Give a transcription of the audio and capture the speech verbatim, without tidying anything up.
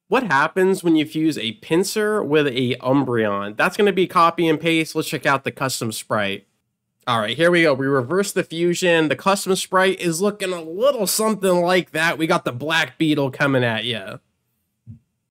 What happens when you fuse a Pinsir with a Umbreon? That's going to be copy and paste. Let's check out the custom sprite. All right, here we go. We reverse the fusion. The custom sprite is looking a little something like that. We got the Black Beetle coming at you.